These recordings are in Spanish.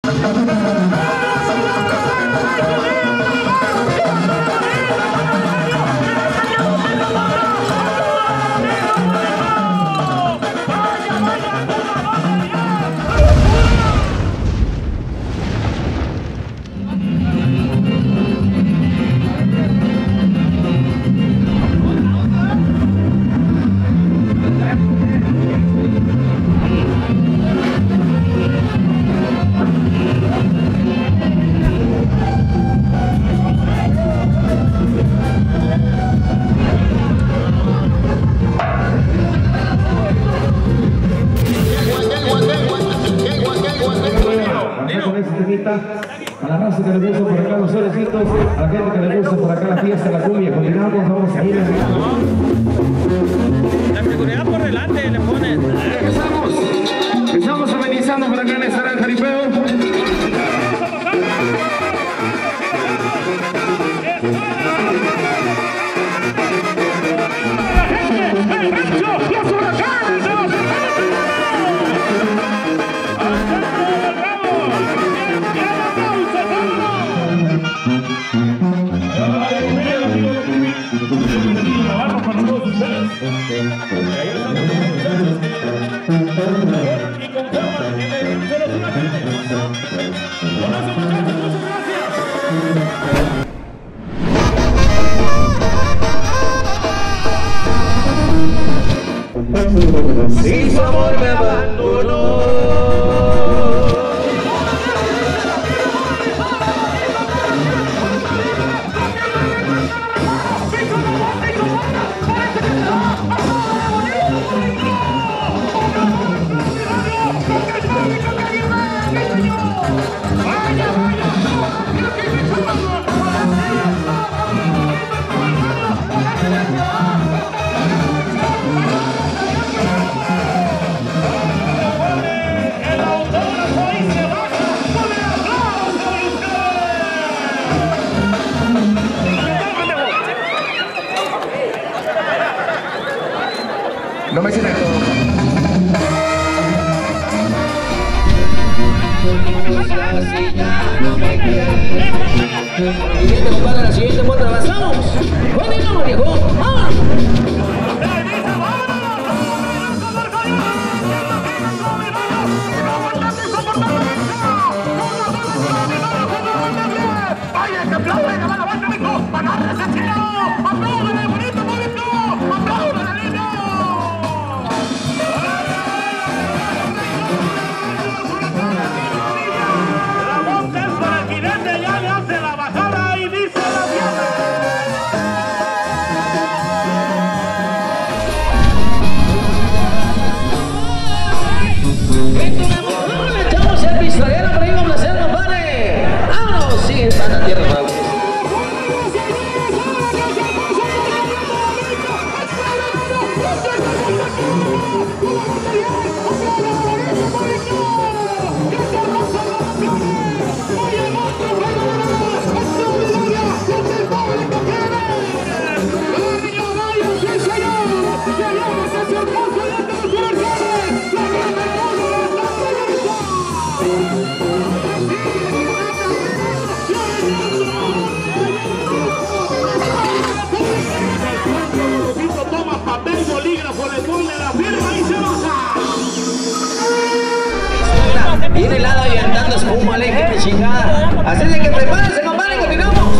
A la raza que le gusta por acá los solecitos, a la gente que le gusta por acá la fiesta, la cumbia, continuamos, vamos a ir. La seguridad por delante le ponen. Empezamos amenizando por acá en esta gran jaripeo. Si su amor me abandonó, no me siento. siguiente compadre, la siguiente moto avanzamos. ¡Continuamos, viejo! ¡Vámonos! ¡Vaya, que aplauden, que van a aguantar, mijo! ¡Agárrese, chino! ¡Apláudale, bonito, bonito! ¡Apláudale, niño! La monta es para el jinete, ya le hace la bajada y dice la fiesta. Le echamos el pistolero, pero íbamos a hacer, compadre. ¡Vámonos! Sigue en la tierra, vamos. Toma papel, bolígrafo, le pone la firma y se baja. Viene helado y andando espuma, le dije que chingada. Así de que prepárense, compadre, continuamos.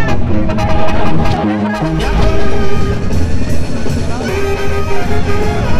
¡Vamos!